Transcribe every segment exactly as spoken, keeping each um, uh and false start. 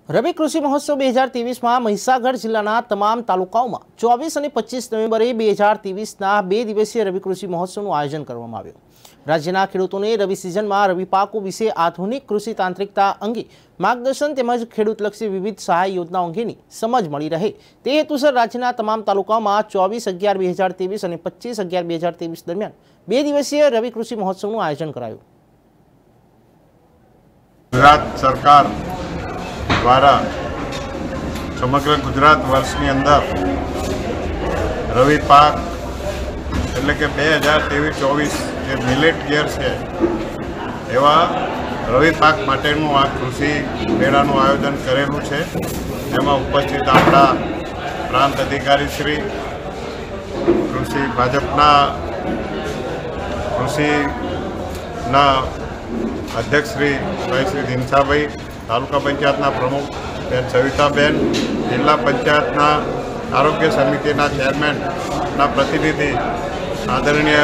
રવિ કૃષિ મહોત્સવ બે હજાર ત્રેવીસમાં મહીસાગર જિલ્લાના તમામ તાલુકાઓમાં ચોવીસ અને પચીસ નવેમ્બરે બે હજાર ત્રેવીસના બે દિવસીય રવિ કૃષિ મહોત્સવનું આયોજન કરવામાં આવ્યું। રાજ્યના ખેડૂતોને રવિ સિઝનમાં રવિ પાકો વિશે આધુનિક કૃષિ તાંત્રિકતા અંગે માર્ગદર્શન તેમજ ખેડૂતલક્ષી વિવિધ સહાય યોજનાઓ અંગેની સમજ મળી રહે તે હેતુસર રાજ્યના તમામ તાલુકાઓમાં ચોવીસ અગિયાર બે હજાર ત્રેવીસ અને પચીસ અગિયાર બે હજાર ત્રેવીસ દરમિયાન બે દિવસીય રવિ કૃષિ મહોત્સવનું આયોજન કરાયું। ગુજરાત સરકાર द्वारा समग्र गुजरात वर्षनी अंदर रवि पाक एटले के बे हज़ार तेवीस चौवीस जे मिलेट ईयर है एवा रवि पाक माटेनु आ कृषि मेळानुं आयोजन करेलुं छे। एमां उपस्थित आपणा प्रांत अधिकारी श्री कृषि भाजपना कृषिना अध्यक्ष श्री भाई श्री दिनसाभाई, तालुका पंचायतना प्रमुख बेन सविताबेन, जिला पंचायतना आरोग्य समितिना चेरमेनना प्रतिनिधि आदरणीय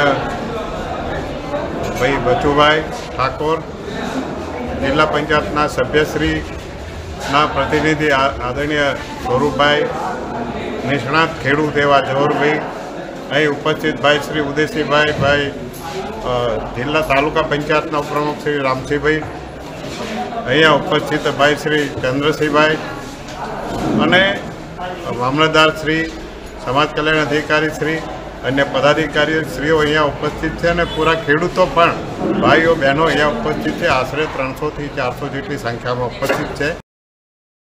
भाई बचुभाई ठाकोर, जिला पंचायतना सभ्यश्रीना प्रतिनिधि आदरणीय स्वरूपभाई, निष्णात खेडूत एवा जवहरभाई, अहीं उपस्थित भाई श्री उदयसिंहभाई, भाई जिला तालुका पंचायतना प्रमुख श्री रामसिंहभाई, अहींया उपस्थित भाई श्री चंद्रसिंहभाई अने मामलतदार श्री, समाज कल्याण अधिकारी श्री, अन्य पदाधिकारी श्रीओ अहींया उपस्थित है। पूरा खेडूतो पण भाईओ बहनों अहींया उपस्थित है। आश्रे त्रणसो थी चार सौ जेटली संख्या में उपस्थित है।